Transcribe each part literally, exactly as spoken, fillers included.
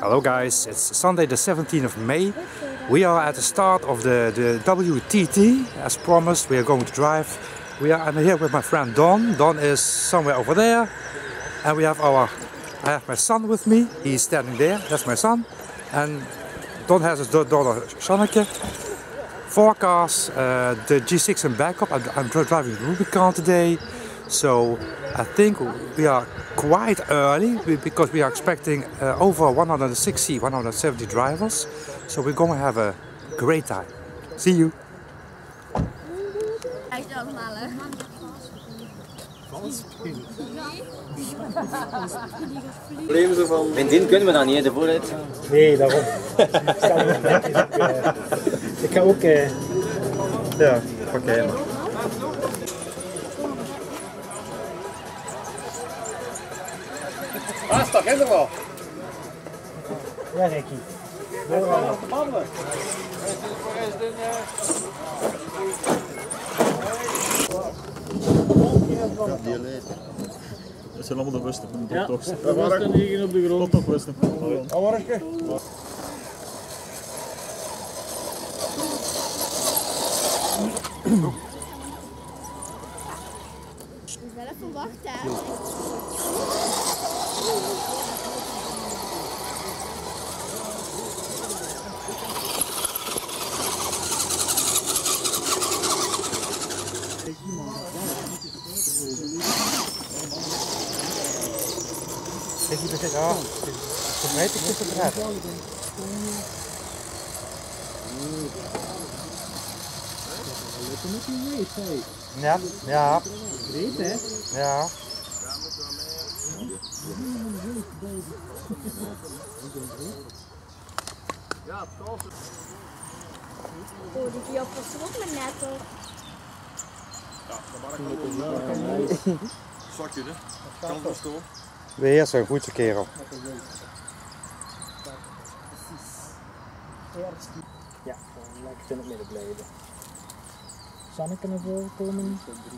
Hello guys, it's Sunday the seventeenth of May. We are at the start of the, the W T T. As promised, we are going to drive. We are, I'm here with my friend Don. Don is somewhere over there. And we have our, I have my son with me. He's standing there, that's my son. And Don has his daughter Shanneke. Four cars, uh, the G six in backup. I'm, I'm driving the Rubicon today. So I think we are quite early because we are expecting uh, over one hundred sixty, one hundred seventy drivers. So we're going to have a great time. See you. Benzin kunnen we dan niet, de vooruit. Nee, daarom. Ik ga ook... Uh... Ja, oké. Okay. Ah, stak in er wel. Ja, Ricky. Babbelen. Dat zijn allemaal de westen. Ja, toch? dat was er liggen op de grond. Tot op westen. Awarke. Wel even wachten. Kijk hier bezit. Ja, voor mij is het te praten. Ja, ja. Breed, hè? Ja. Oh, die Fiat was er ook maar net op. Zakje, hè? Kan het stoel. Weer zo'n goede kerel. Ja, dan lekker in het midden blijven. Shanneke naar voren komen.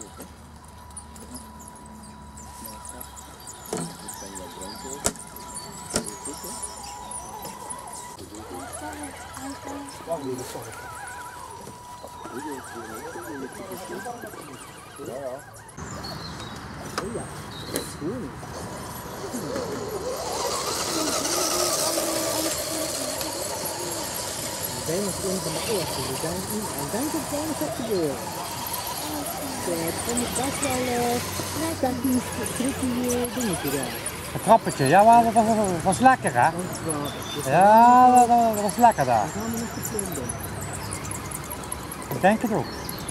We zijn nog een van de eerste, we zijn in en denk dat het nog gaat gebeuren. Het komt best wel technisch tricky dingetje daar. Een trappetje, ja, maar dat was, dat was lekker hè? Ja, dat, dat, dat was lekker daar. Dan gaan we nog te doen. Ik denk het ook.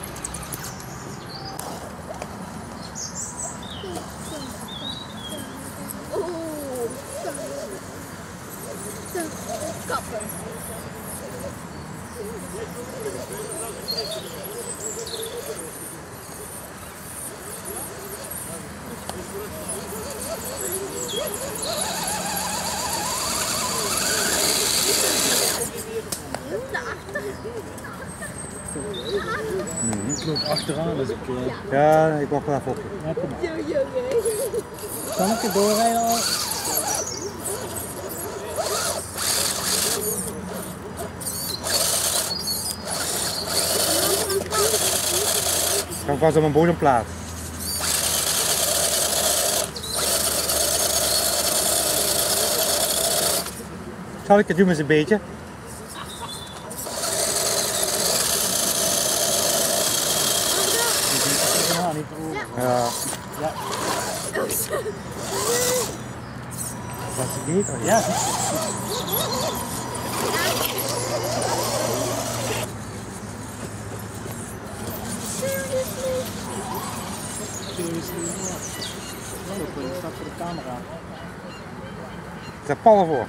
Kappen. Ik loop achteraan dus ik... Uh... Ja, ik wacht wel even op. Ja, kom maar. Kan ik er doorrijden al? Ik was op mijn bodemplaats. Zal ik het doen eens een beetje? Ja, niet over. Ja. Ja. Dat is niet? Oh, ja. Ik sta voor de camera. Ik heb pallen voor.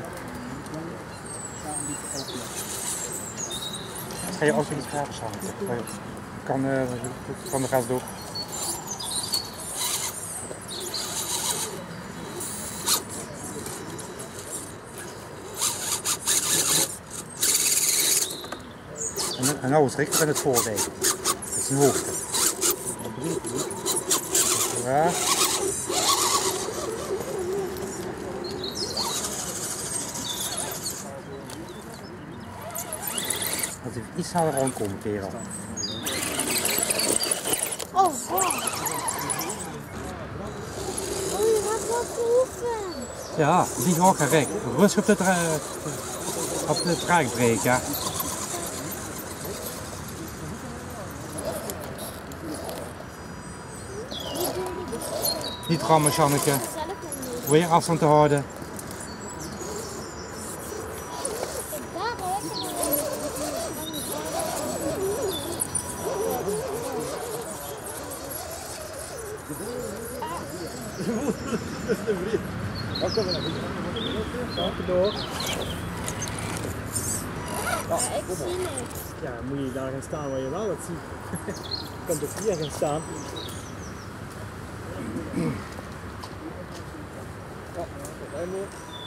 Ga je auto niet graven staan? Kan, uh, kan de gas door. En, en nou is Rick in het voorrijden. Dat is een hoogte. Ja. Dat hij iets sneller rondkomen, kerel. Oh, wow. Oh, je gaat wel geoefend. Ja, die ook gaan Rick. Rustig op de, tra op de trackbreak, ja. Niet rammen, Janneke. Weer afstand te houden. Wacht even een beetje. Zaken door. Ja, ik zie niks. Ja, moet je daar gaan staan waar je wel wat ziet. Je kunt ook hier gaan staan. Ja, wij meer.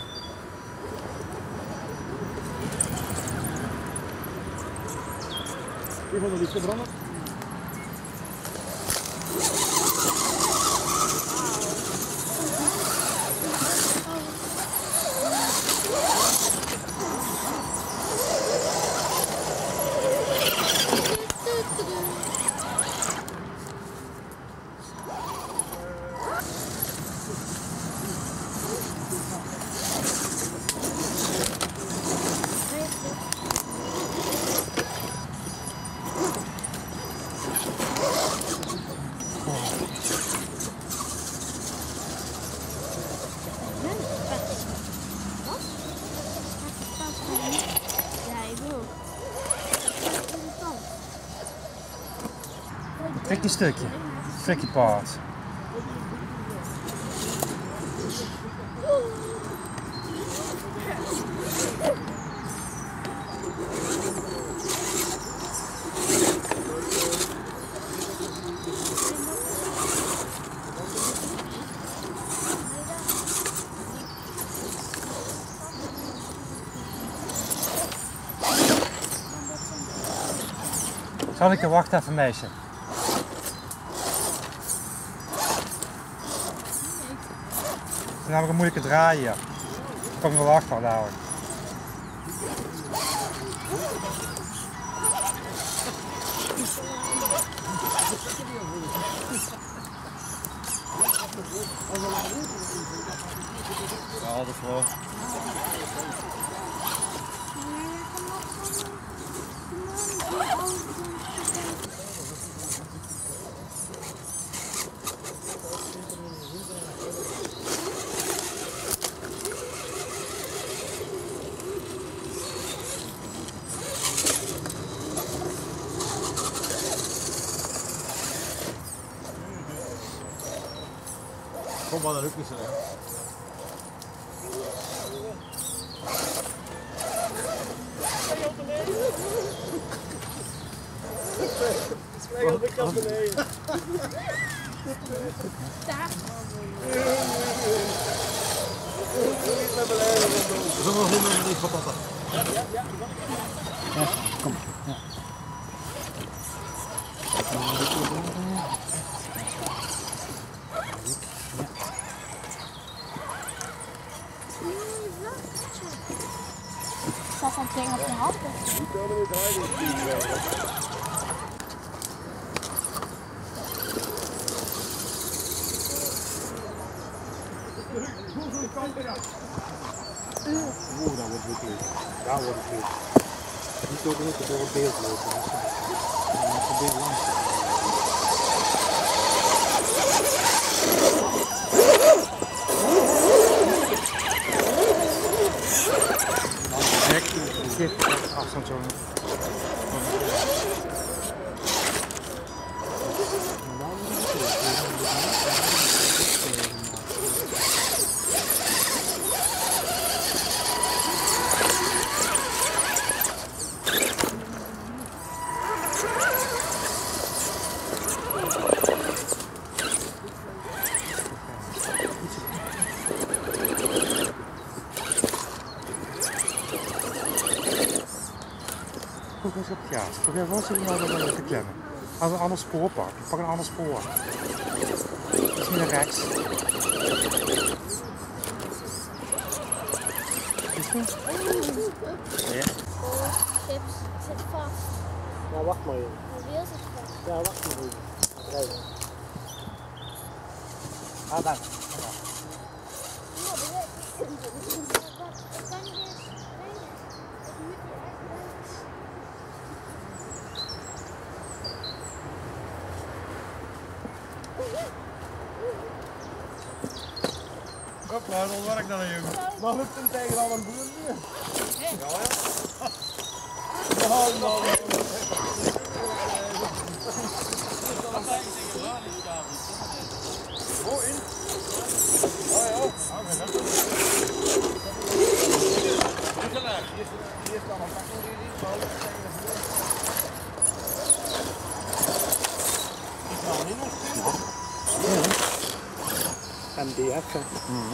Hier van de liefde branden. Trek die stukje. Tricky part. Janneke, wacht even, meisje. Het is namelijk een moeilijke draaien. Daar kom je wel achter, dadelijk. Ja, dat is wel. Kom maar naar ook niet zo. Spring op de kant beneden. Daar. Zullen we nog helemaal niet patat? Ja, kom. Ja. Staat dat ding op je hand? Oeh, dat wordt het leuk. Daar wordt het leuk. Niet door de hitte door het beeld lopen. Dan moet je beeld langs. Dit afstand zo. Goed eens op het gas. Probeer wel zo nou te klemmen. Als een ander spoor pakken. Pak een ander spoor. Iets meer naar rechts. Is goed? Ja. chips zit vast. Ja, wacht maar even. Mijn wiel zit vast. Ja, wacht maar even. Rijden. Ah, daar. Ja, dat weet ik. Wat kan je dus brengen? Dat moet je echt brengen. Hopla, dat werkt dan een jongen. Maar lukt hem tegen al een boer nu? Ja, ja. Nou, nou, oh, in. Oh ja, oh, hier is dan een pakking die niet valt. Is dat niet nog sturen? M D F. Mm.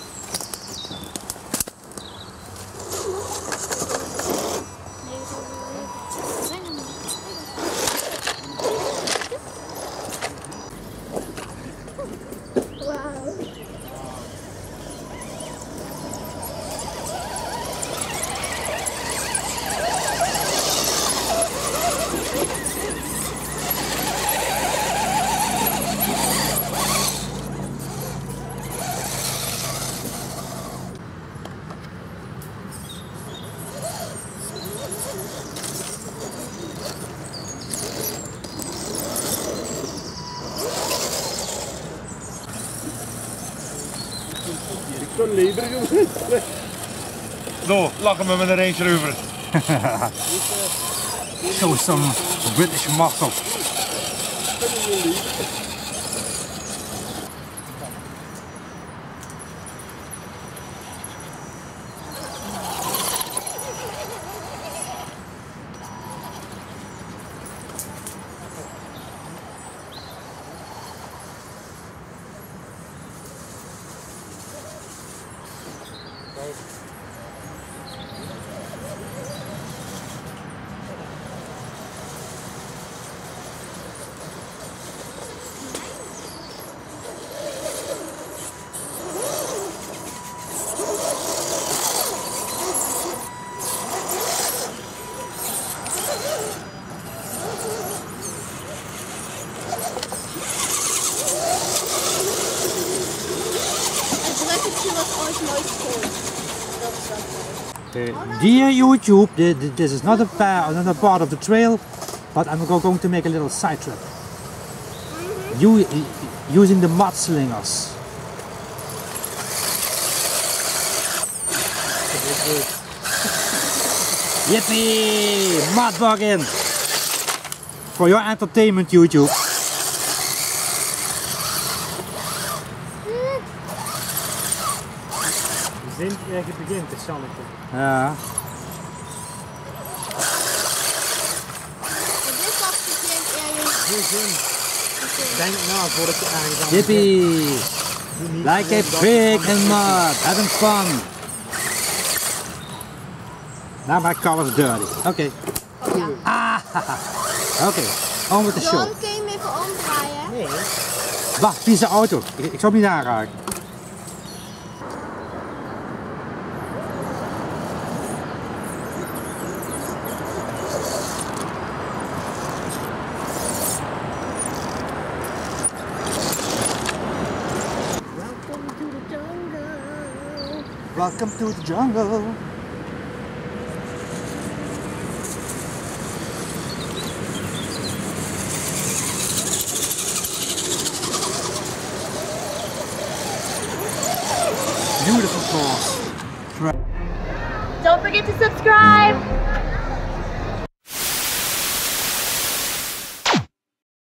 Zo'n leberige. Zo, lachen we met een Range Rover. Show some British muscle. Uh, dear YouTube, th th this is not a pa another part of the trail, but I'm go going to make a little side trip. Mm-hmm. You, using the mudslingers. Yippee! Mudbugging! For your entertainment, YouTube. De zin ergens begint, het zonnetje. Ja. Dit was begint ergens. De zin. Denk na voordat je ergens aan Yippee! Like a pig in mud, having fun. Now my car is dirty. Oké. Okay. Oh ja. Ah, Oké, okay. On with the show. John, kun je hem even omdraaien? Nee. Wacht, vieze auto. Ik, ik zal hem niet aanraken. Welcome to the jungle. Beautiful course. Don't forget to subscribe.